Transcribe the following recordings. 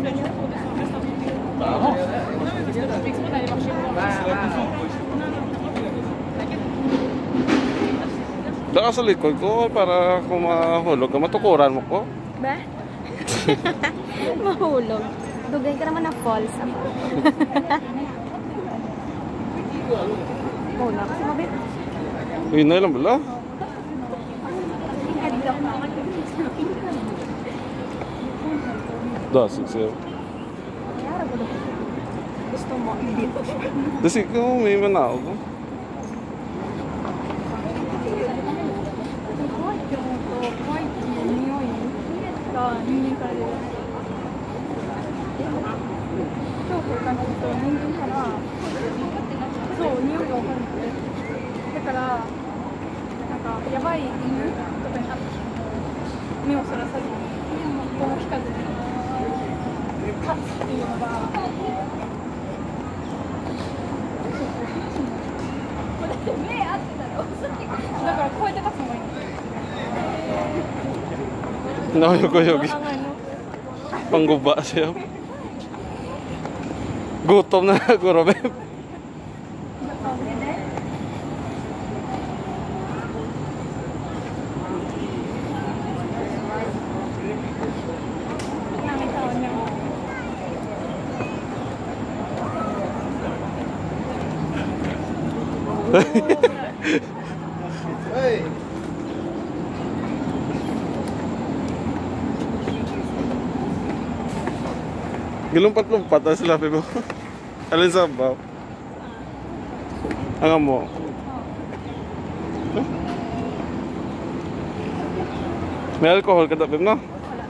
Daka sa likod ko para kung mahulog ka, matukuran mo ko. Ba? Mahulog. Dugay ka naman ng falls. Oh, kasi mabit. Uy, na lang bala. Das, siya. Gusto mo dito. Kasi ko may manao ko. Nakayog-yog. Pangguba siya. Gutom na ako, Robeb. Hey. Gilumpat-lumpat na sila, Pibo. Alin sa baw? Ang mo. May alcohol ka daw, Pibo, no?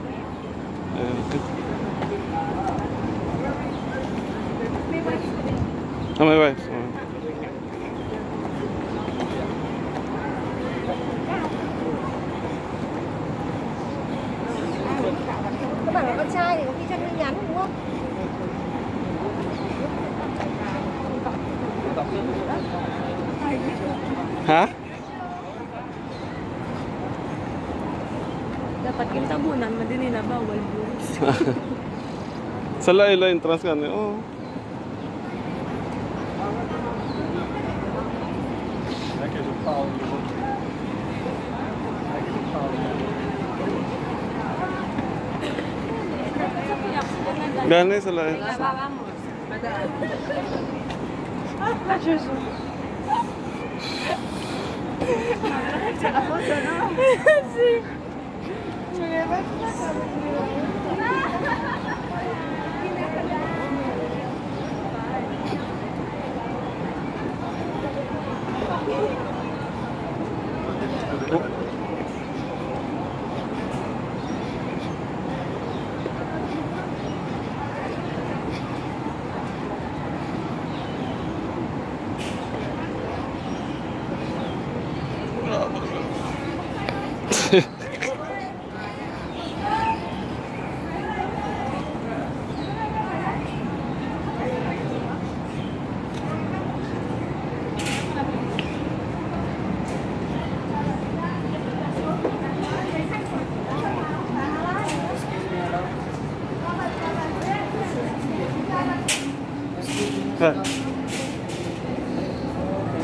May wipes. Các bạn là con trai thì có khi chân hơi ngắn đúng không? Ha? Dapat yung tabunan, madini na bawal buhos. Sa laila entrance ka niya. Oh. Gani sa laila.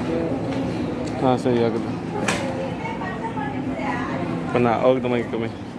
Ah, saya agad. Panaog na may kami.